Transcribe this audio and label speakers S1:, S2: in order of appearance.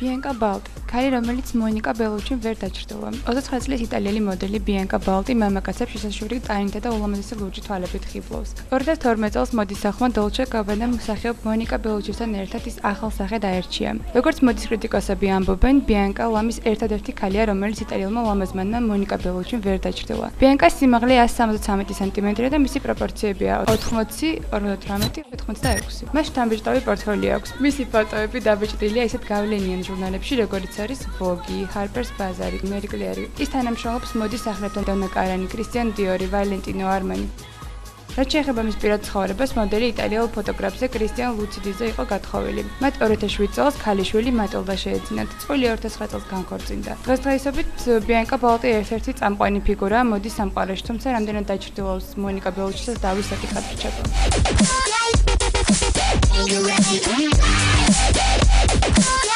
S1: ბიენკა ბალტი, ქალი, რომელიც მონიკა ბელუჩიმ ვერ დაჭრდოლა. 29 წლის იტალიელი მოდელი ბიენკა ბალტი მამაკაცებს შესაშვირი ტალენტი და ულამაზესი ლურჯი თვალებით ხიბლავს. 2012 წელს მოდის სახმა დოლჩე გაბანამ მსახიობ მონიკა ბელუჩისთან ერთად ის ახალ სახედ აერჩია. როგორც მოდის კრიტიკოსები ამბობენ, ბიენკა ლამის ერთადერთი ქალია, რომელიც იტალიელმა ლამაზმანმა მონიკა ბელუჩიმ ვერ დაჭრდოლა. ბიენკას სიმაღლე 173 სანტიმეტრია და მისი პროპორციებია 80, 58, 86. მას შთამბეჭდავი პორტფოლიო აქვს. მისი ფოტოები დაბეჭდილია ისეთ გავლენიან ჟურნალებში, როგორიც არის Vogue, Harper's Bazaar, Marie Claire. ის თანამშრომლობს მოდის სახლებთან Donna Karan, Christian Dior, Valentino Armani. რაც შეეხება მის პირად ცხოვრებას, მოდელი იტალიელ ფოტოგრაფზე კრისტიან ლუციდიზე იყო გათხოვილი. მათ 2007 წელს ქალიშვილი მატილდა შეეძინათ. წყვილი 2009 წელს განქორწინდა. დღესდღეობით ბიენკა ბალტი ერთ-ერთი წამყვანი ფიგურაა მოდის სამყაროში, თუმცა რამდენად დაჭრდილობს მონიკა ბელუჩისაც დავის საკითხად რჩება.